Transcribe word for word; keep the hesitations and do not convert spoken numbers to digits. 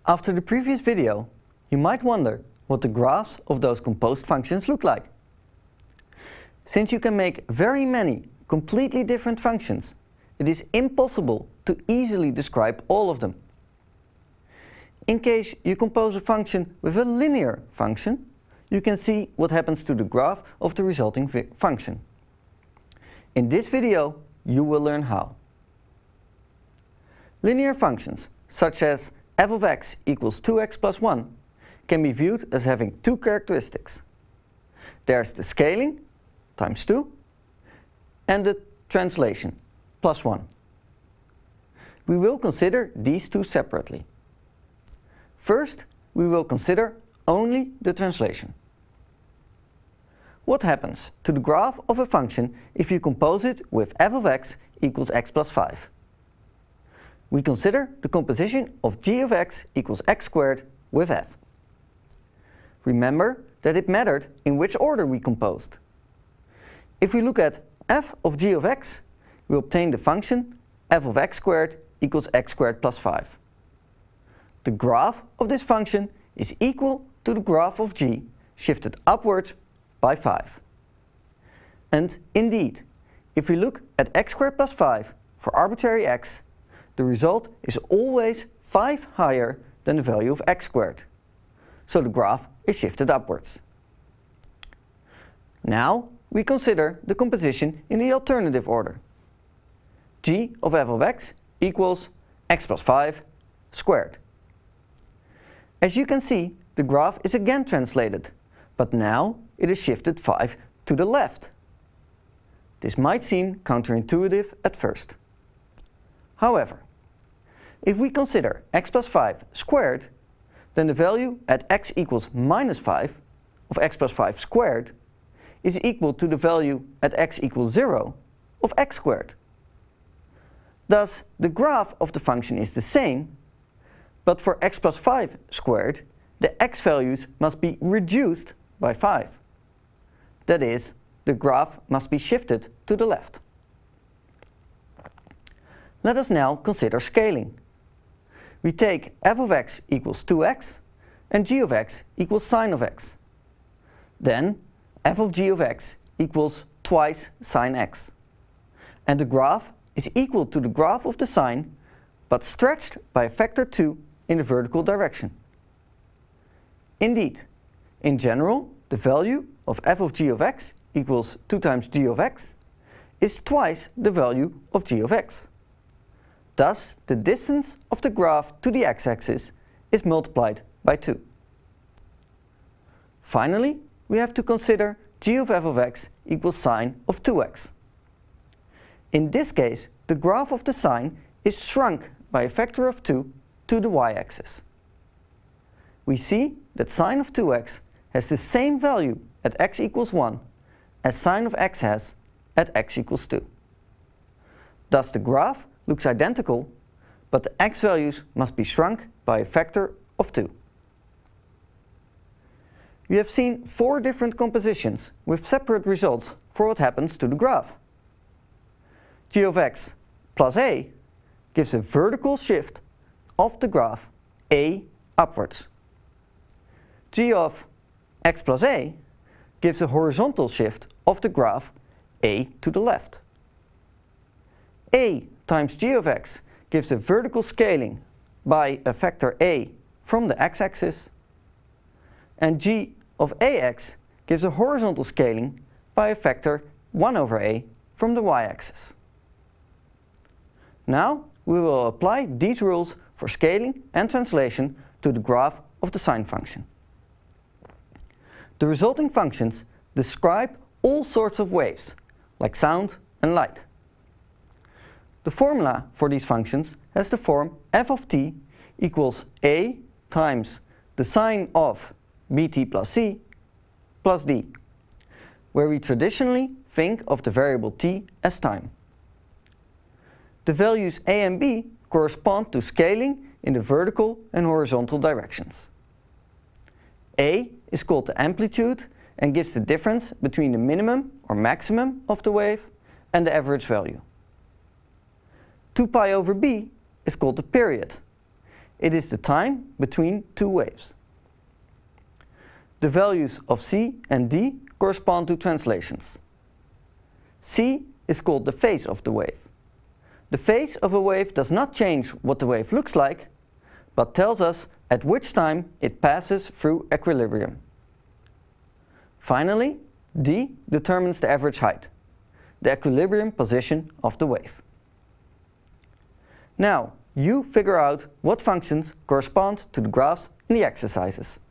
After the previous video, you might wonder what the graphs of those composed functions look like. Since you can make very many completely different functions, it is impossible to easily describe all of them. In case you compose a function with a linear function, you can see what happens to the graph of the resulting function. In this video, you will learn how. Linear functions, such as f of x equals two x plus one, can be viewed as having two characteristics. There's the scaling, times two, and the translation, plus one. We will consider these two separately. First, we will consider only the translation. What happens to the graph of a function if you compose it with f of x equals x plus five? We consider the composition of g of x equals x squared with f. Remember that it mattered in which order we composed. If we look at f of g of x, we obtain the function f of x squared equals x squared plus five. The graph of this function is equal to the graph of g shifted upwards by five. And indeed, if we look at x squared plus five for arbitrary x, the result is always five higher than the value of x squared. So the graph is shifted upwards. Now we consider the composition in the alternative order. G of f of x equals x plus five squared. As you can see, the graph is again translated, but now it is shifted five to the left. This might seem counterintuitive at first. However, if we consider x plus five squared, then the value at x equals minus five of x plus five squared is equal to the value at x equals zero of x squared. Thus, the graph of the function is the same, but for x plus five squared, the x values must be reduced by five. That is, the graph must be shifted to the left. Let us now consider scaling. We take f of x equals two x and g of x equals sine of x. Then f of g of x equals twice sine x. And the graph is equal to the graph of the sine, but stretched by a factor two in the vertical direction. Indeed, in general, the value of f of g of x equals two times g of x is twice the value of g of x. Thus, the distance of the graph to the x-axis is multiplied by two. Finally, we have to consider g of f of x equals sine of two x. In this case, the graph of the sine is shrunk by a factor of two to the y-axis. We see that sine of two x has the same value at x equals one as sine of x has at x equals two. Thus the graph looks identical, but the x values must be shrunk by a factor of two. We have seen four different compositions with separate results for what happens to the graph. G of x plus a gives a vertical shift of the graph a upwards. G of x plus a gives a horizontal shift of the graph a to the left. A times g of x gives a vertical scaling by a factor a from the x-axis, and g of ax gives a horizontal scaling by a factor one over a from the y-axis. Now we will apply these rules for scaling and translation to the graph of the sine function. The resulting functions describe all sorts of waves, like sound and light. The formula for these functions has the form f of t equals a times the sine of bt plus c plus d, where we traditionally think of the variable t as time. The values a and b correspond to scaling in the vertical and horizontal directions. A is called the amplitude and gives the difference between the minimum or maximum of the wave and the average value. two pi over b is called the period. it is the time between two waves. The values of c and d correspond to translations. C is called the phase of the wave. The phase of a wave does not change what the wave looks like, but tells us at which time it passes through equilibrium. Finally, d determines the average height, the equilibrium position of the wave. Now, you figure out what functions correspond to the graphs in the exercises.